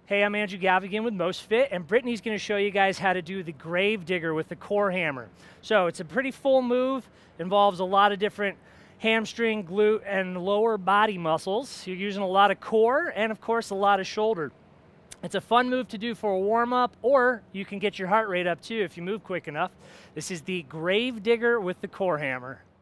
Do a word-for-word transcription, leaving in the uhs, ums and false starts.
Hey, I'm Andrew Gavigan with MostFit, and Brittany's going to show you guys how to do the grave digger with the core hammer. So it's a pretty full move, involves a lot of different hamstring, glute, and lower body muscles. You're using a lot of core and, of course, a lot of shoulder. It's a fun move to do for a warm-up, or you can get your heart rate up too if you move quick enough. This is the grave digger with the core hammer.